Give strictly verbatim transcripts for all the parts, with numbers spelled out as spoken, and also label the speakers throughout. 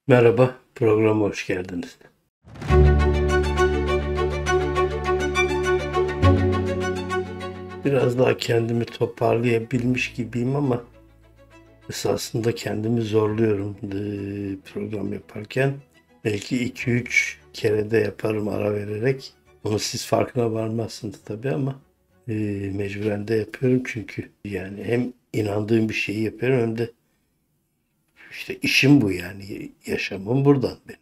Speaker 1: Merhaba, programa hoş geldiniz. Biraz daha kendimi toparlayabilmiş gibiyim ama esasında kendimi zorluyorum eee, program yaparken. Belki iki üç kere de yaparım ara vererek. Onu siz farkına varmazsınız tabii ama eee, mecburen de yapıyorum çünkü yani hem inandığım bir şeyi yapıyorum hem de işte işim bu yani yaşamım buradan benim.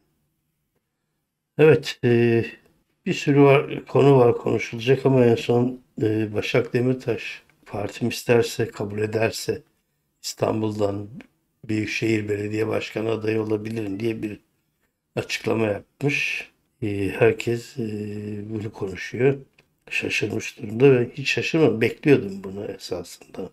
Speaker 1: Evet, eee, bir sürü var, konu var konuşulacak ama en son eee, Başak Demirtaş partim isterse, kabul ederse İstanbul'dan Büyükşehir Belediye Başkanı adayı olabilirim diye bir açıklama yapmış. Eee, herkes eee, bunu konuşuyor. Şaşırmış durumda ve hiç şaşırmadım. Bekliyordum bunu esasında.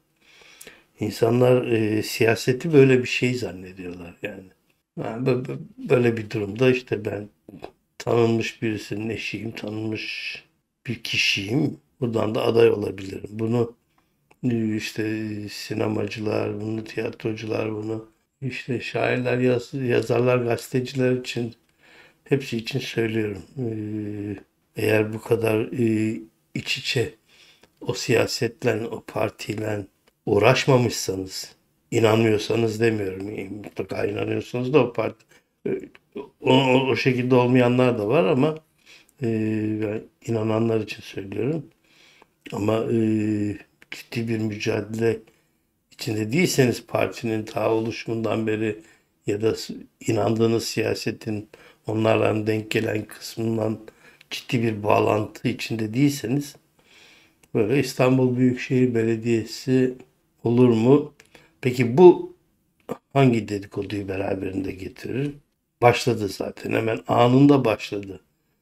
Speaker 1: İnsanlar eee, siyaseti böyle bir şey zannediyorlar yani. Ha, bö- bö- Böyle bir durumda işte ben tanınmış birisinin eşiyim, tanınmış bir kişiyim. Buradan da aday olabilirim. Bunu e, işte sinemacılar, bunu tiyatrocular, bunu işte şairler, yaz, yazarlar, gazeteciler için hepsi için söylüyorum. Ee, Eğer bu kadar e, iç içe o siyasetle, o partiyle uğraşmamışsanız, inanmıyorsanız demiyorum. e, Mutlaka inanıyorsanız da o parti e, o, o, o şekilde olmayanlar da var ama e, ben inananlar için söylüyorum. Ama e, ciddi bir mücadele içinde değilseniz partinin ta oluşumundan beri ya da inandığınız siyasetin onlarla denk gelen kısmından ciddi bir bağlantı içinde değilseniz böyle İstanbul Büyükşehir Belediyesi olur mu? Peki bu hangi dedikoduyu beraberinde getirir? Başladı zaten. Hemen anında başladı.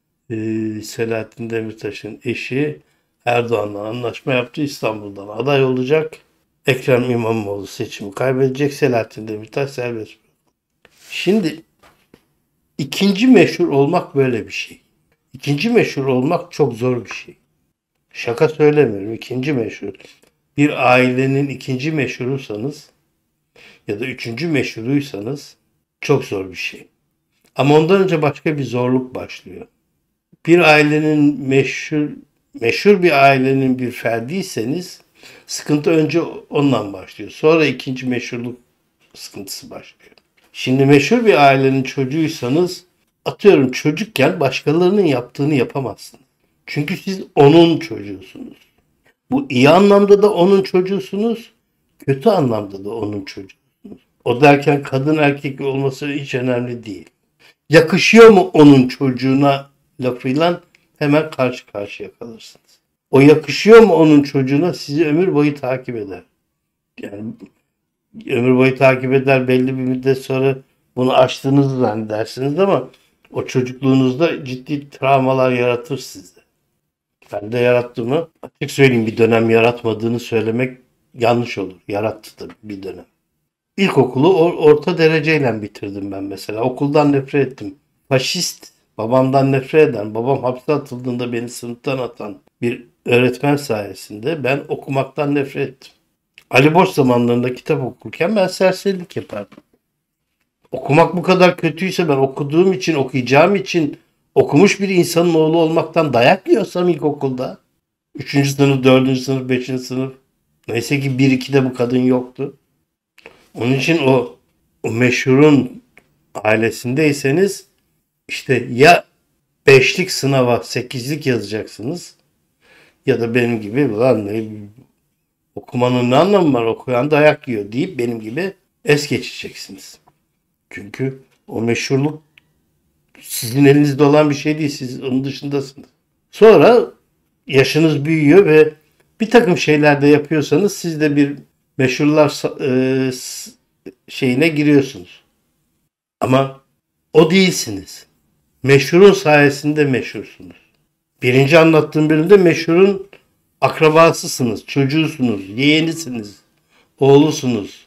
Speaker 1: Ee, Selahattin Demirtaş'ın eşi Erdoğan'la anlaşma yaptı. İstanbul'dan aday olacak. Ekrem İmamoğlu seçimi kaybedecek. Selahattin Demirtaş serbest. Şimdi ikinci meşhur olmak böyle bir şey. İkinci meşhur olmak çok zor bir şey. Şaka söylemiyorum. İkinci meşhur. Bir ailenin ikinci meşhuruysanız ya da üçüncü meşhuruysanız çok zor bir şey. Ama ondan önce başka bir zorluk başlıyor. Bir ailenin meşhur meşhur bir ailenin bir ferdiyseniz sıkıntı önce ondan başlıyor. Sonra ikinci meşhurluk sıkıntısı başlıyor. Şimdi meşhur bir ailenin çocuğuysanız atıyorum çocukken başkalarının yaptığını yapamazsınız. Çünkü siz onun çocuğusunuz. Bu iyi anlamda da onun çocuğusunuz, kötü anlamda da onun çocuğusunuz. O derken kadın erkek olması hiç önemli değil. Yakışıyor mu onun çocuğuna lafıyla hemen karşı karşıya kalırsınız. O yakışıyor mu onun çocuğuna sizi ömür boyu takip eder. Yani ömür boyu takip eder belli bir müddet sonra bunu aştığınızı zannedersiniz ama o çocukluğunuzda ciddi travmalar yaratır sizde. Ben de yarattığımı açık söyleyeyim bir dönem yaratmadığını söylemek yanlış olur. Yarattı tabii bir dönem. İlkokulu orta dereceyle bitirdim ben mesela. Okuldan nefret ettim. Faşist, babamdan nefret eden, babam hapse atıldığında beni sınıftan atan bir öğretmen sayesinde ben okumaktan nefret ettim. Ali boş zamanlarında kitap okurken ben serserilik yapardım. Okumak bu kadar kötüyse ben okuduğum için, okuyacağım için okumuş bir insanın oğlu olmaktan dayak yiyorsam ilkokulda. Üçüncü sınıf, dördüncü sınıf, beşinci sınıf. Neyse ki bir ikide bu kadın yoktu. Onun için o, o meşhurun ailesindeyseniz işte ya beşlik sınava sekizlik yazacaksınız ya da benim gibi lan ne, okumanın ne anlamı var okuyan dayak yiyor deyip benim gibi es geçeceksiniz. Çünkü o meşhurluk sizin elinizde olan bir şey değil. Siz onun dışındasınız. Sonra yaşınız büyüyor ve bir takım şeyler de yapıyorsanız siz de bir meşhurlar e, şeyine giriyorsunuz. Ama o değilsiniz. Meşhurun sayesinde meşhursunuz. Birinci anlattığım bölümde meşhurun akrabasısınız, çocuğusunuz, yeğenisiniz, oğlusunuz.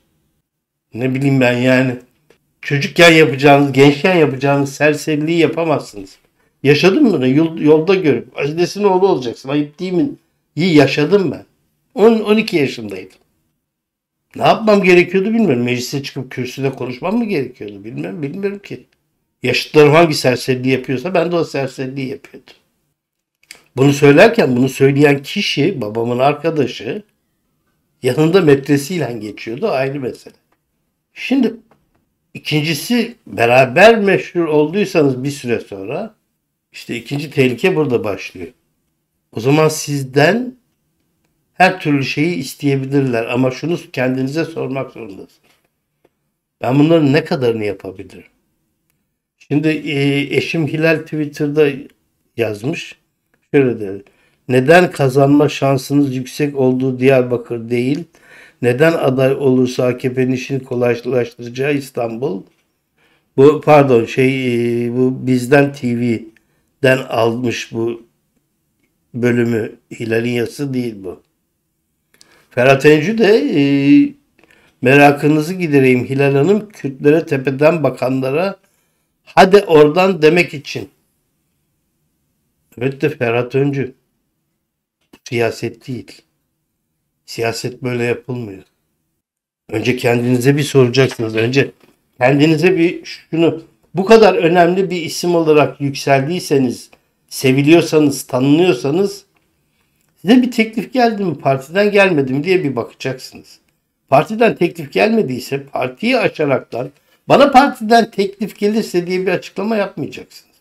Speaker 1: Ne bileyim ben yani. Çocukken yapacağınız, gençken yapacağınız serseriliği yapamazsınız. Yaşadım bunu yol, yolda görüp. Azize'sin oğlu olacaksın. Ayıp değil mi? İyi yaşadım ben. on on iki yaşındaydım. Ne yapmam gerekiyordu bilmiyorum. Meclise çıkıp kürsüde konuşmam mı gerekiyordu bilmiyorum. Bilmiyorum ki. Yaşıtlarım hangi serseriliği yapıyorsa ben de o serseriliği yapıyordum. Bunu söylerken bunu söyleyen kişi babamın arkadaşı yanında metresiyle geçiyordu ayrı mesele. Şimdi ikincisi beraber meşhur olduysanız bir süre sonra işte ikinci tehlike burada başlıyor. O zaman sizden her türlü şeyi isteyebilirler ama şunu kendinize sormak zorundasınız. Ben bunların ne kadarını yapabilirim? Şimdi e, eşim Hilal Twitter'da yazmış. Şöyle dedi. Neden kazanma şansınız yüksek olduğu Diyarbakır değil? Neden aday olursa A K P'nin işini kolaylaştıracağı İstanbul? Bu pardon şey e, bu Bizden T V'den almış bu bölümü. Hilal'in yazısı değil bu. Ferhat Encü de e, merakınızı gidereyim Hilal Hanım Kürtlere tepeden bakanlara hadi oradan demek için. Evet de Ferhat Öncü siyaset değil. Siyaset böyle yapılmıyor. Önce kendinize bir soracaksınız. Önce kendinize bir şunu bu kadar önemli bir isim olarak yükseldiyseniz, seviliyorsanız, tanınıyorsanız size bir teklif geldi mi, partiden gelmedi mi diye bir bakacaksınız. Partiden teklif gelmediyse partiyi açaraktan bana partiden teklif gelirse diye bir açıklama yapmayacaksınız.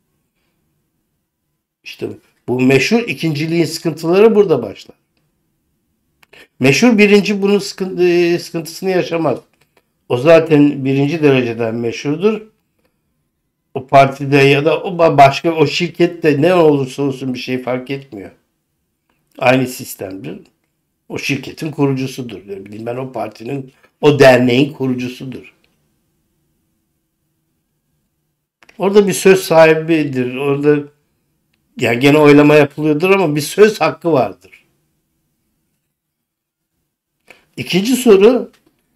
Speaker 1: İşte bu meşhur ikinciliğin sıkıntıları burada başlar. Meşhur birinci bunun sıkıntı, sıkıntısını yaşamaz. O zaten birinci dereceden meşhurdur. O partide ya da o başka o şirkette ne olursa olsun bir şey fark etmiyor. Aynı sistemdir. O şirketin kurucusudur. Ne bileyim ben o partinin, o derneğin kurucusudur. Orada bir söz sahibidir. Orada ya gene oylama yapılıyordur ama bir söz hakkı vardır. İkinci soru,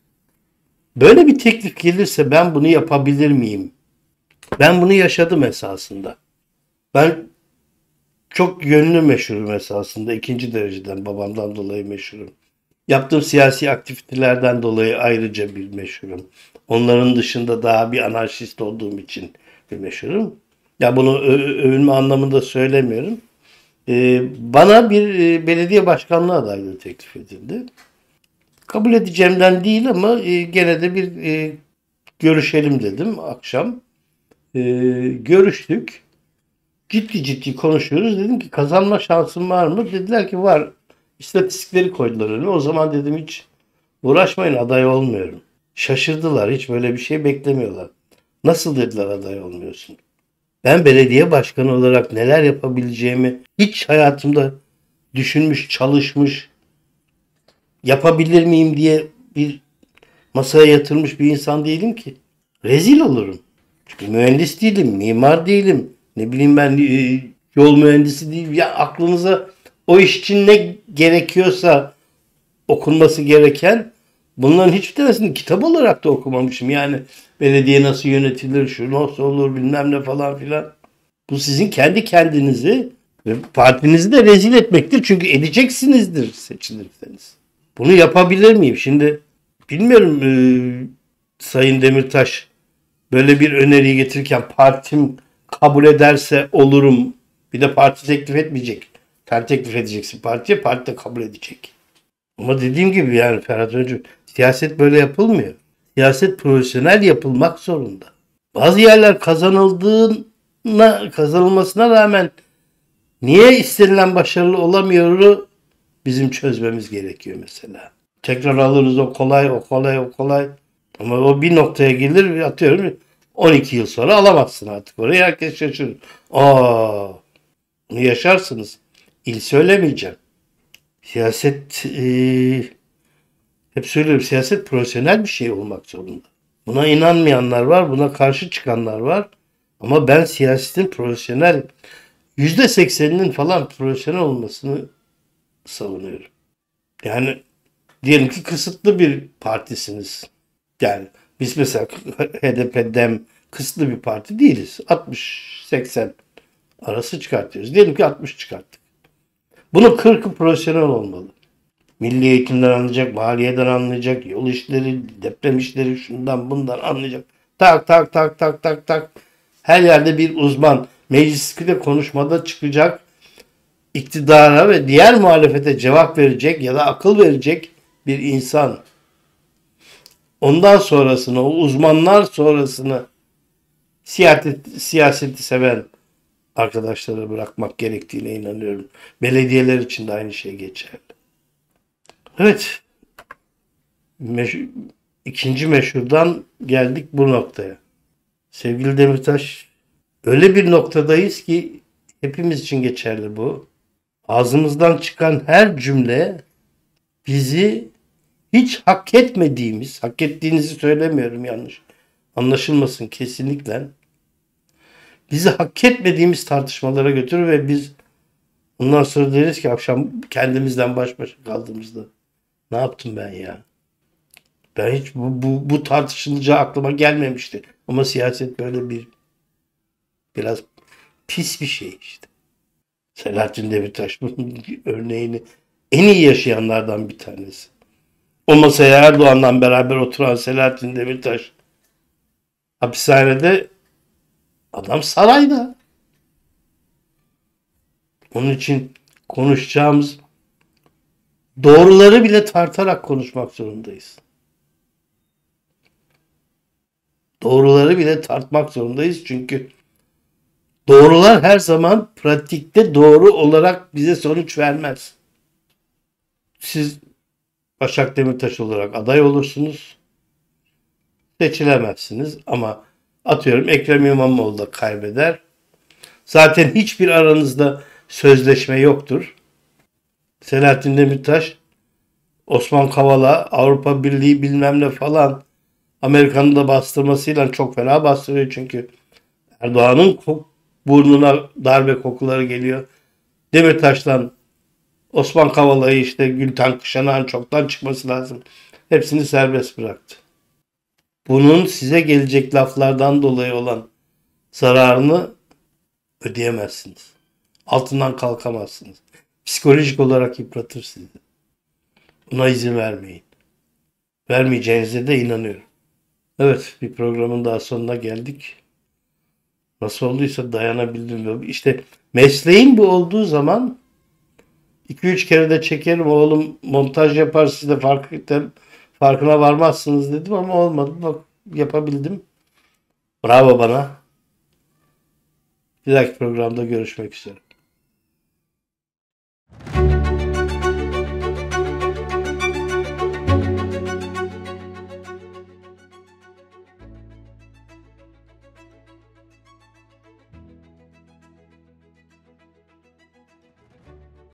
Speaker 1: böyle bir teklif gelirse ben bunu yapabilir miyim? Ben bunu yaşadım esasında. Ben çok yönlü meşhurum esasında. İkinci dereceden babamdan dolayı meşhurum. Yaptığım siyasi aktivitelerden dolayı ayrıca bir meşhurum. Onların dışında daha bir anarşist olduğum için bir meşhurum. Ya bunu övünme anlamında söylemiyorum. Ee, bana bir e, belediye başkanlığı adaylığı teklif edildi. Kabul edeceğimden değil ama e, gene de bir e, görüşelim dedim akşam. E, görüştük. Ciddi ciddi konuşuyoruz. Dedim ki kazanma şansım var mı? Dediler ki var. İstatistikleri koydular önüme. O zaman dedim hiç uğraşmayın aday olmuyorum. Şaşırdılar. Hiç böyle bir şey beklemiyorlar. Nasıl dediler aday olmuyorsun? Ben belediye başkanı olarak neler yapabileceğimi hiç hayatımda düşünmüş, çalışmış, yapabilir miyim diye bir masaya yatırmış bir insan değilim ki. Rezil olurum. Çünkü mühendis değilim, mimar değilim. Ne bileyim ben e, yol mühendisi değilim. Ya aklınıza o iş için ne gerekiyorsa okunması gereken bunların hiçbir tanesini kitap olarak da okumamışım. Yani belediye nasıl yönetilir, şu nasıl olur bilmem ne falan filan. Bu sizin kendi kendinizi ve partinizi de rezil etmektir. Çünkü edeceksinizdir seçilirseniz. Bunu yapabilir miyim? Şimdi bilmiyorum e, Sayın Demirtaş böyle bir öneriyi getirirken partim kabul ederse olurum. Bir de parti teklif etmeyecek. Sen teklif edeceksin partiye, parti de kabul edecek. Ama dediğim gibi yani Ferhat Öncü siyaset böyle yapılmıyor. Siyaset profesyonel yapılmak zorunda. Bazı yerler kazanıldığına, kazanılmasına rağmen niye istenilen başarılı olamıyoru bizim çözmemiz gerekiyor mesela. Tekrar alırız o kolay, o kolay, o kolay. Ama o bir noktaya gelir atıyorum on iki yıl sonra alamazsın artık orayı. Herkes şaşırır. Aa, bunu yaşarsınız. İl söylemeyeceğim. Siyaset e, hep söylüyorum siyaset profesyonel bir şey olmak zorunda. Buna inanmayanlar var, buna karşı çıkanlar var. Ama ben siyasetin profesyonel yüzde sekseninin falan profesyonel olmasını savunuyorum. Yani diyelim ki kısıtlı bir partisiniz. Yani biz mesela H D P, DEM kısıtlı bir parti değiliz. altmış seksen arası çıkartıyoruz. Diyelim ki altmış çıkarttık. Bunun kırkı profesyonel olmalı. Milli eğitimden anlayacak, maliyeden anlayacak, yol işleri, deprem işleri, şundan bundan anlayacak. Tak tak tak tak tak tak. Her yerde bir uzman. Mecliste konuşmada çıkacak, iktidara ve diğer muhalefete cevap verecek ya da akıl verecek bir insan. Ondan sonrasını, o uzmanlar sonrasını siyaseti, siyaseti seven arkadaşlara bırakmak gerektiğine inanıyorum. Belediyeler için de aynı şey geçerli. Evet, meşhur, ikinci meşhurdan geldik bu noktaya. Sevgili Demirtaş, öyle bir noktadayız ki hepimiz için geçerli bu. Ağzımızdan çıkan her cümle bizi hiç hak etmediğimiz, hak ettiğinizi söylemiyorum yanlış anlaşılmasın kesinlikle, bizi hak etmediğimiz tartışmalara götürür ve biz ondan sonra deriz ki akşam kendimizden baş başa kaldığımızda ne yaptım ben ya? Ben hiç bu, bu, bu tartışılacağı aklıma gelmemişti. Ama siyaset böyle bir biraz pis bir şey işte. Selahattin Demirtaş bunun örneğini en iyi yaşayanlardan bir tanesi. O masaya Erdoğan'la beraber oturan Selahattin Demirtaş hapishanede, adam sarayda. Onun için konuşacağımız doğruları bile tartarak konuşmak zorundayız. Doğruları bile tartmak zorundayız çünkü doğrular her zaman pratikte doğru olarak bize sonuç vermez. Siz Başak Demirtaş olarak aday olursunuz, seçilemezsiniz ama atıyorum Ekrem İmamoğlu da kaybeder. Zaten hiçbir aranızda sözleşme yoktur. Selahattin Demirtaş, Osman Kavala, Avrupa Birliği bilmem ne falan Amerika'nın da bastırmasıyla çok fena bastırıyor çünkü Erdoğan'ın burnuna darbe kokuları geliyor. Demirtaş'tan Osman Kavala'yı işte Gülten Kışanak'ın çoktan çıkması lazım. Hepsini serbest bıraktı. Bunun size gelecek laflardan dolayı olan zararını ödeyemezsiniz. Altından kalkamazsınız. Psikolojik olarak yıpratır sizi. Buna izin vermeyin. Vermeyeceğinize de inanıyorum. Evet, bir programın daha sonuna geldik. Nasıl olduysa dayanabildim. İşte mesleğin bu olduğu zaman iki üç kere de çekerim oğlum montaj yapar siz de fark, farkına varmazsınız dedim ama olmadı. Bak yapabildim. Bravo bana. Bir dahaki programda görüşmek üzere.